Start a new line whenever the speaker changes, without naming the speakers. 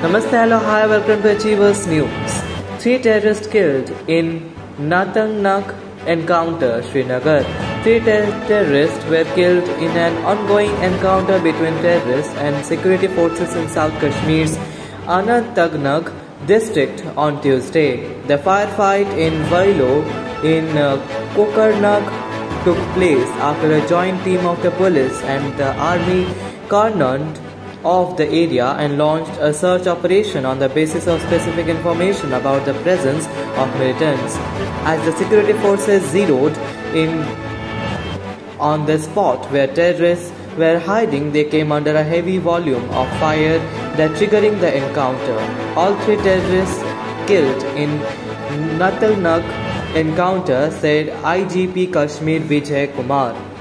Namaste, hello, hi, welcome to Achievers News. 3 terrorists killed in Natangnag encounter, Srinagar. 3 terrorists were killed in an ongoing encounter between terrorists and security forces in South Kashmir's Anantnag district on Tuesday. The firefight in Vailo in Kokarnag took place after a joint team of the police and the army cordoned off the area and launched a search operation on the basis of specific information about the presence of militants. As the security forces zeroed in on the spot where terrorists were hiding, they came under a heavy volume of fire that triggering the encounter. All 3 terrorists killed in Natangnag encounter, said IGP Kashmir Vijay Kumar.